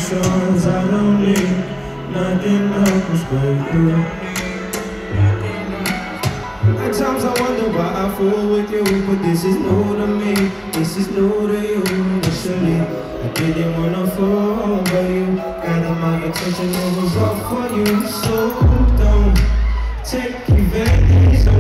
emotions. I don't need nothing else but you. At times I wonder why I fool with you, but this is new to me, this is new to you. Initially, I didn't wanna fall, but you got my attention, it was all for you. So don't take advantage.